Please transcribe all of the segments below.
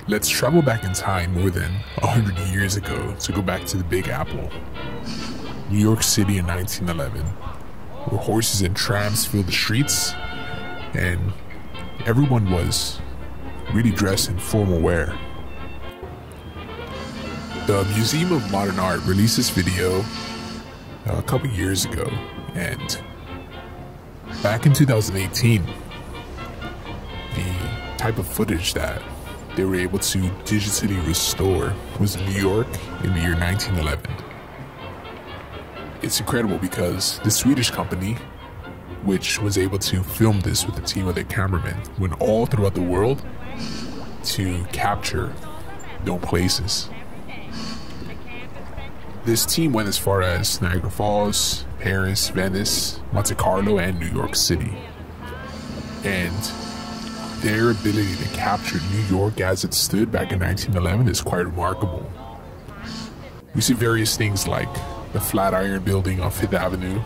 Let's travel back in time more than 100 years ago to go back to the Big Apple, New York City in 1911, where horses and trams filled the streets and everyone was really dressed in formal wear. The Museum of Modern Art released this video a couple years ago, and back in 2018, the type of footage that they were able to digitally restore was in New York in the year 1911. It's incredible because the Swedish company, which was able to film this with a team of their cameramen, went all throughout the world to capture known places. This team went as far as Niagara Falls, Paris, Venice, Monte Carlo, and New York City. And their ability to capture New York as it stood back in 1911 is quite remarkable. We see various things like the Flatiron Building on Fifth Avenue,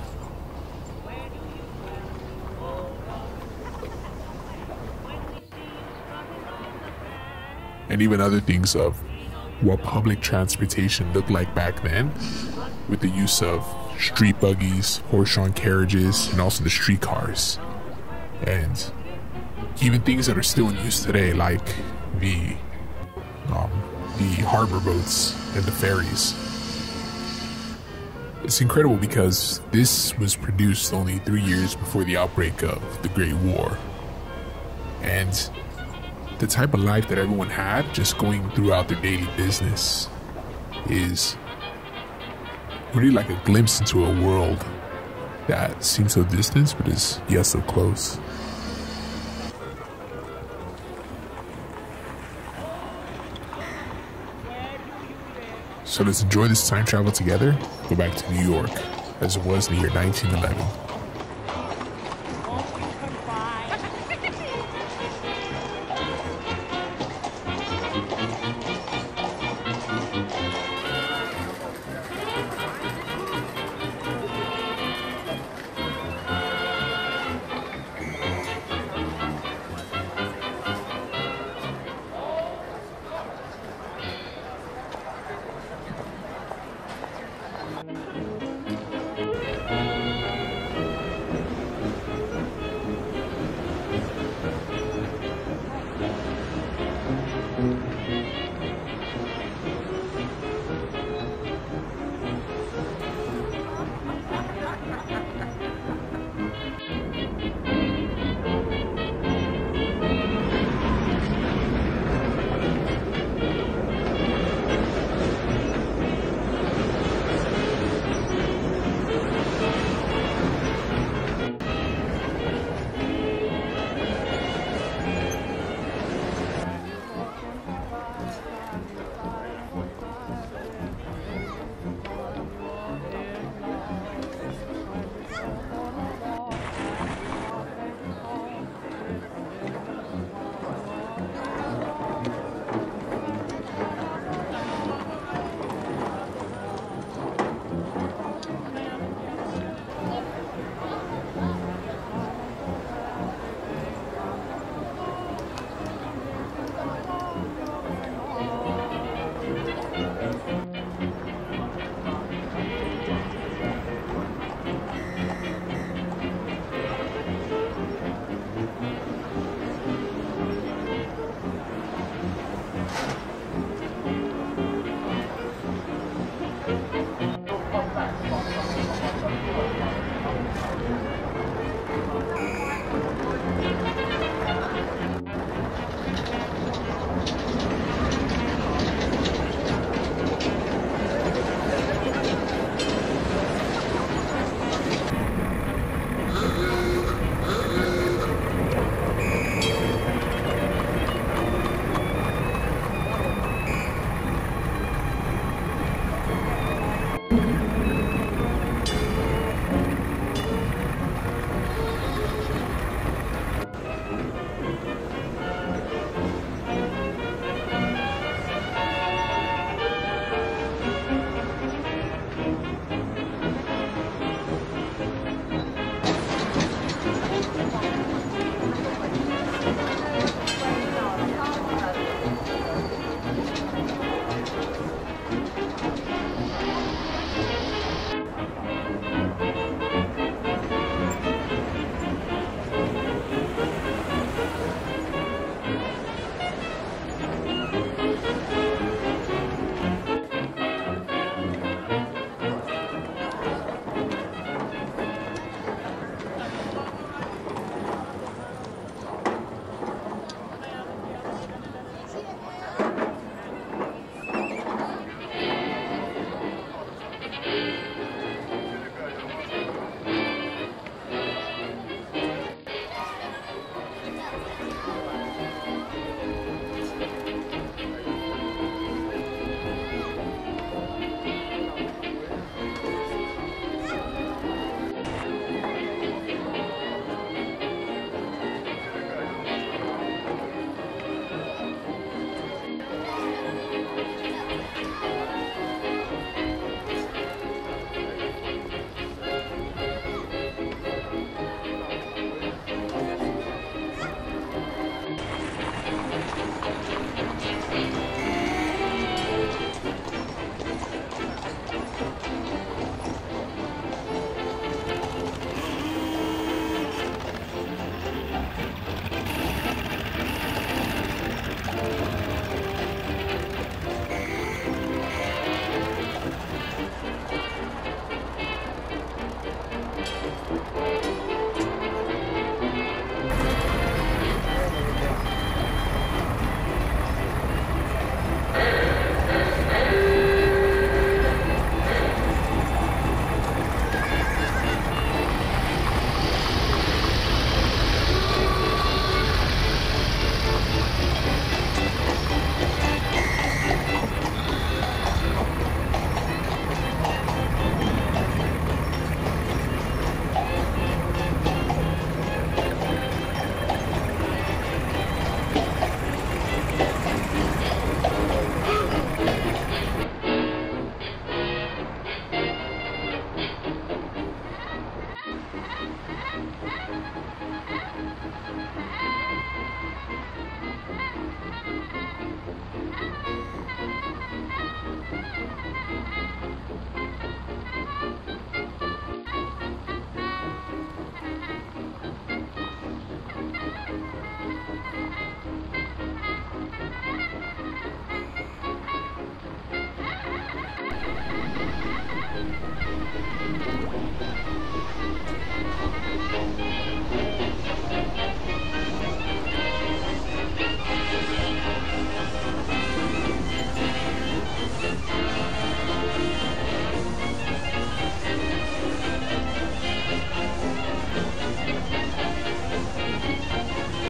and even other things of what public transportation looked like back then, with the use of street buggies, horse-drawn carriages, and also the streetcars. And even things that are still in use today, like the harbor boats and the ferries. It's incredible because this was produced only 3 years before the outbreak of the Great War. And the type of life that everyone had just going throughout their daily business is really like a glimpse into a world that seems so distant but is yet so close. So let's enjoy this time travel together, go back to New York as it was in the year 1911.